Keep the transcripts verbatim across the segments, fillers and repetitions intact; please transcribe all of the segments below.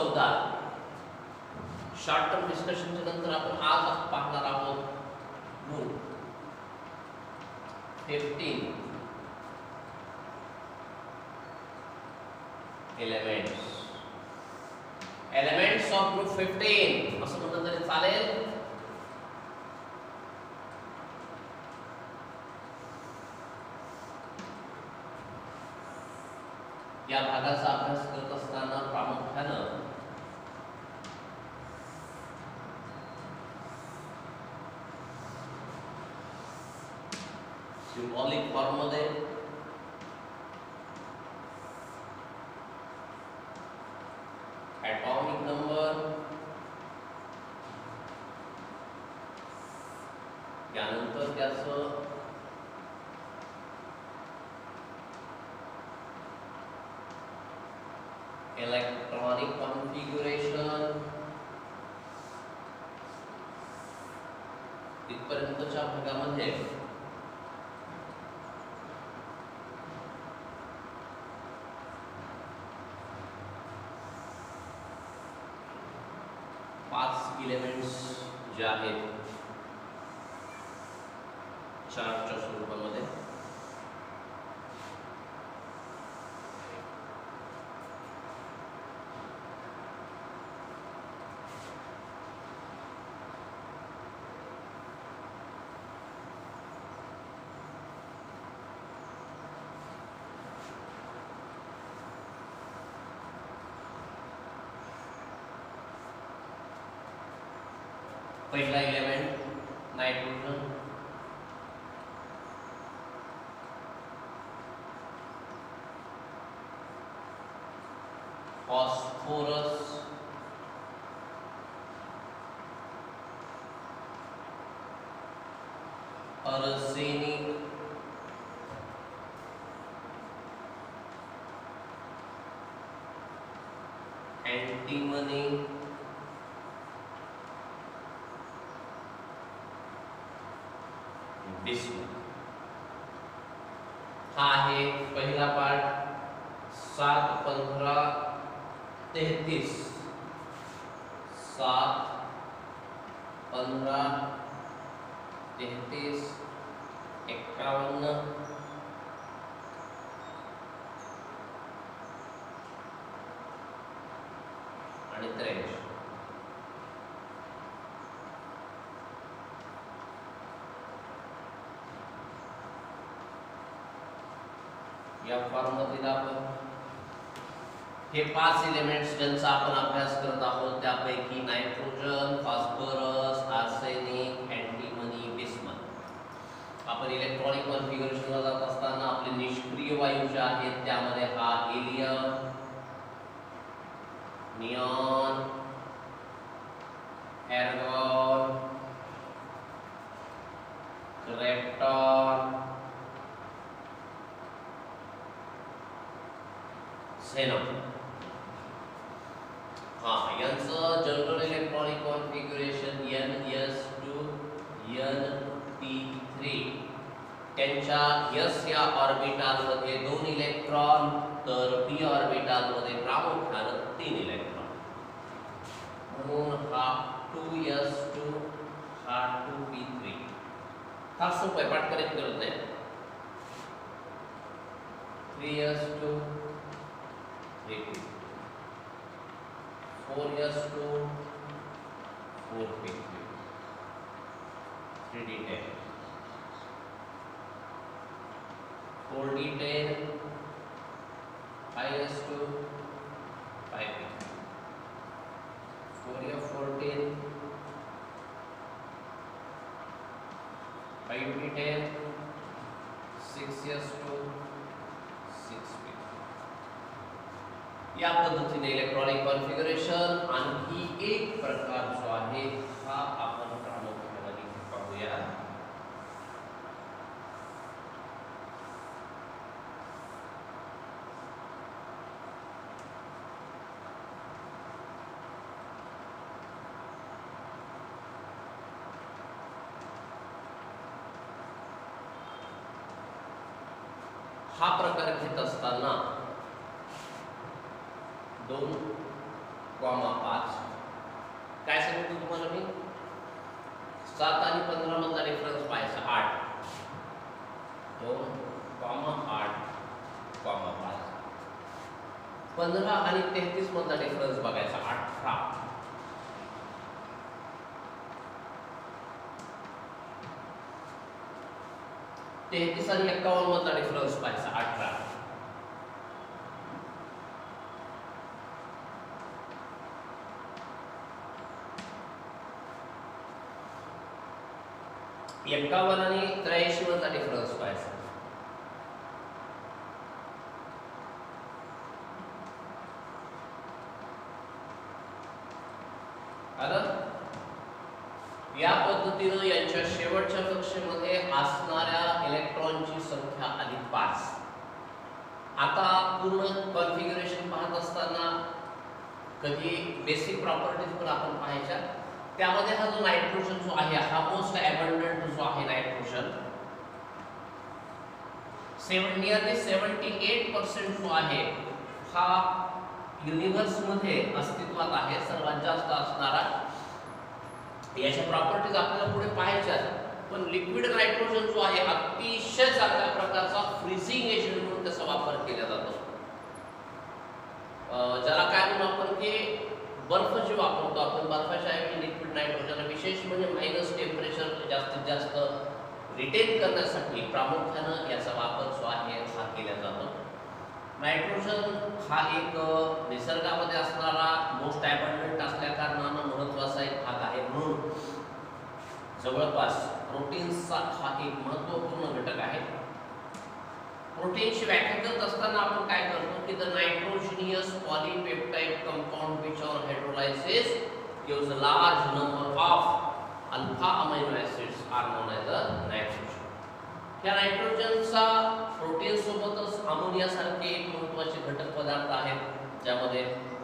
चौदा short term डिस्कशनच्या नंतर आपण आज पाहणार आहोत group fifteen elements elements of group fifteen असं म्हटलं तरी चालेल. या भागाचा अभ्यास करत असताना प्रामुख्यानं सिम्बॉलिक फॉर्म मध्ये ॲटॉमिक नंबर, त्यानंतर त्याचं इलेक्ट्रॉनिक कॉन्फिगरेशन इथपर्यंतच्या भागामध्ये पाच एलिमेंट्स जे आहेत चार्टच्या स्वरूपामध्ये पहिला element nitrogen, phosphorus, arsenic, antimony, bismuth. हा आहे पहिला पार्ट. सात पंधरा तेहतीस, सात पंधरा तेहतीस एक्कावन्न आणि त्र्याऐंशी. या फॉर्ममधील आपण हे पाच एलिमेंट्स ज्यांचा आपण अभ्यास करत आहोत त्यापैकी nitrogen, phosphorus, arsenic, antimony, bismuth. आपण इलेक्ट्रॉनिक कॉन्फिगरेशनला जात असताना आपले निष्क्रिय वायू जे आहेत त्यामध्ये हा helium, neon, argon, krypton, xenon. हा यांचं general electronic configuration n s two n p three. त्यांच्या एस या ऑर्बिटल मध्ये दोन इलेक्ट्रॉन तर पी ऑर्बिटल मध्ये प्रामुख्याने तीन इलेक्ट्रॉन. म्हणून हा टू एस टू हा टू पी थ्री. हा सोपा आहे, पाठ करायची गरज नाही. Three s two three two, four s two four p three, three d ten, four d ten, five s two five p three, four f fourteen, five d ten, six s two six p. या पद्धतीने electronic configuration. आणखी एक प्रकार जो आहे हा आपण प्रामुख्याने पाहूया. हा प्रकार घेत असताना दोन कॉमा पाच. काय सांगितलं तुम्हाला मी? सात आणि पंधरा मधला डिफरन्स पाहायचा आठ. दोन कॉमा आठ कॉमा पाच. पंधरा आणि तेहतीस मधला डिफरन्स बघायचा अठरा. तेहतीस आणि एक्कावन्न मधला डिफरन्स पाहायचा अठरा. एक्कावन्न आणि त्र्याऐंशी मधला डिफरन्स पाहायचा. या पद्धतीने यांच्या शेवटच्या कक्षेमध्ये असणाऱ्या इलेक्ट्रॉनची संख्या आली पाच. आता पूर्ण कॉन्फिगरेशन पाहत असताना कधी बेसिक प्रॉपर्टीज पण आपण पाहायच्या. त्यामध्ये हा जो नायट्रोजन जो आहे हा मोस्ट अबंडंट जो आहे nitrogen nearly seventy eight percent जो आहे हा युनिव्हर्स मध्ये अस्तित्वात आहे, सर्वात जास्त असणारा. याच्या प्रॉपर्टीज आपल्याला पुढे पाहायच्या आहेत. पण लिक्विड नायट्रोजन जो आहे अतिशय चांगल्या प्रकारचा फ्रीजिंग एजंट म्हणून त्याचा वापर केला जातो. ज्याला काय म्हणू आपण की बर्फ जे वापरतो आपण, बर्फाच्या ऐवजी लिक्विड नायट्रोजन, विशेष म्हणजे मायनस टेम्परेचर जास्तीत जास्त रिटेन करण्यासाठी प्रामुख्याने याचा वापर जो आहे हा केला जातो. नायट्रोजन हा एक निसर्गामध्ये असणारा मोस्ट अबंडंट असल्या कारणानं महत्त्वाचा एक भाग आहे. म्हणून जवळपास प्रोटीन्सचा हा एक महत्त्वपूर्ण घटक आहे. प्रोटीनची व्याख्या करत असताना आपण काय करतो की the nitrogenous polypeptide compound which on hydrolysis gives a large number of alpha amino acids are known as a nitrogen. या नायट्रोजनचा प्रोटीन सोबतच अमोनिया सारखे एक महत्त्वाचे घटक पदार्थ आहेत, ज्यामध्ये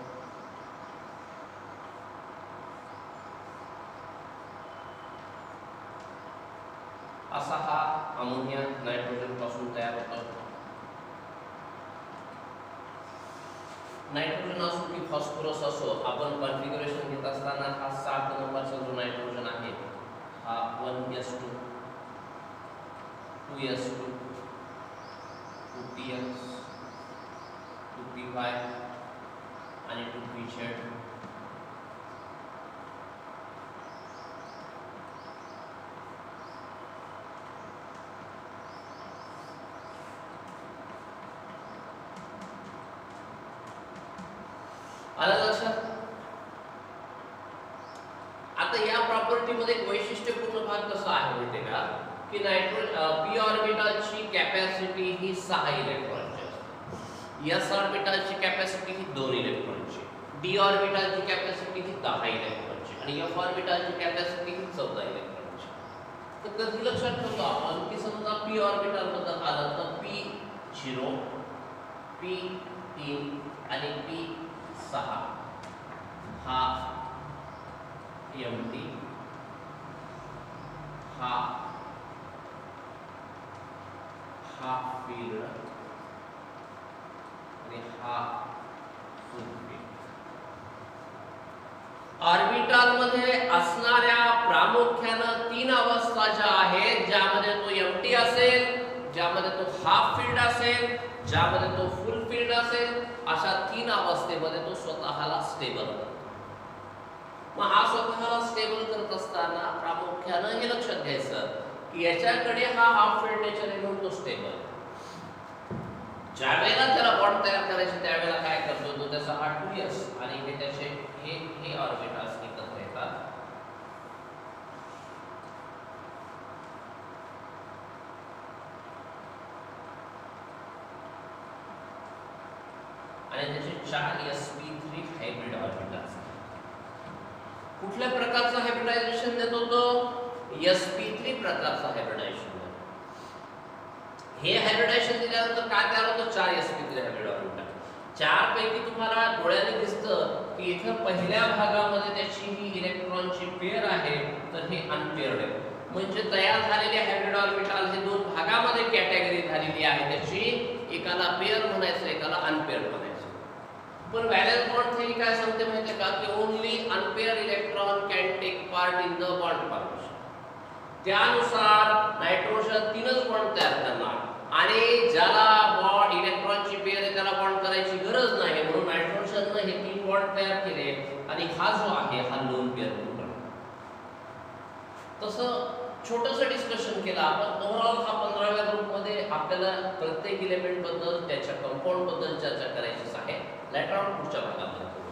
असा हा अमोनिया नायट्रोजन पासून तयार होतो. नायट्रोजन असो की फॉस्फरस असो, आपण कॉन्फिगरेशन घेत असताना हा सात नंबरचा जो नायट्रोजन आहे हा one s two, two s two, two p x, two p y आणि टू पी झेड. आलं लक्षात? आता या प्रॉपर्टी मध्ये एक वैशिष्ट्यपूर्ण भाग कसा आहे माहिती का की नायट्रोजन पी ऑर्बिटलची कॅपॅसिटी ही सहा इलेक्ट्रॉनची असते. एस ऑर्बिटलची कॅपॅसिटी ही दोन इलेक्ट्रॉनची, डी ऑर्बिटलची कॅपॅसिटी ही दहा इलेक्ट्रॉनची आणि एफ ऑर्बिटलची कॅपॅसिटी ही चौदा इलेक्ट्रॉनची. तर कधी लक्षात ठेवतो आपण की समजा पी ऑर्बिटल बद्दल आलं तर पी झिरो, पी तीन आणि पी सहा हा एम्प्टी, हा हाफ फील्ड आणि हा फुल फील्ड. ऑर्बिटल मध्ये असणाऱ्या प्रामुख्याने तीन अवस्था ज्या आहेत, ज्यामध्ये तो एम्प्टी असेल, ज्यामध्ये तो हाफ फील्ड असेल, ज्यामध्ये तो फुल फील्ड असेल, अशा तीन अवस्थेमध्ये तो स्वतःला स्टेबल करतो. मग हा स्वतःला स्टेबल करत असताना प्रामुख्याने हे लक्षात घ्यायचं की याच्याकडे हा हाफ फील्ड नेचर आहे म्हणून तो स्टेबल. ज्यावेळेला त्याला बॉन्ड तयार करायचे त्यावेळेला काय करतो तो त्याचा हा टू एस आणि हे त्याचे हे हे ऑर्बिटल्स एकत्र येतात. आणि त्याचे चार s p three hybrid orbitals. कुठल्या प्रकारचं हायब्रिडायझेशन देतो तो? एस पी थ्री प्रकारचं हायब्रिडायझेशन. हे हायब्रिडायझेशन दिल्यानंतर काय तयार होतं? चार s p three hybrid orbital. चार पैकी तुम्हाला डोळ्याने दिसतं की इथं पहिल्या भागामध्ये त्याची ही इलेक्ट्रॉनची पेअर आहे तर हे अनपेअर्ड आहे. म्हणजे तयार झालेले हायब्रिड ऑर्बिटल हे दोन भागामध्ये कॅटेगरी झालेली आहे त्याची. एकाला पेअर म्हणायचं, एकाला अनपेअर्ड म्हणायचं. पण व्हॅलेन्स बॉन्ड थेरी काय सांगते माहिती आहे का त्यानुसार नायट्रोजन तीनच बॉन्ड तयार करणार आणि ज्याला बॉन्ड इलेक्ट्रॉनची पेअर आहे त्याला बॉन्ड करायची गरज नाही, म्हणून नायट्रोजनने हे तीन बॉन्ड तयार केले आणि हा जो आहे हा लोन पेअर ग्रुप आहे. तसं छोटंसं डिस्कशन केलं आपण. ओव्हरऑल हा पंधराव्या ग्रुपमध्ये आपल्याला प्रत्येक इलेमेंट बद्दल त्याच्या कंपाऊंड बद्दल चर्चा करायचीच आहे. लेटर ऑन पुढच्या भागामध्ये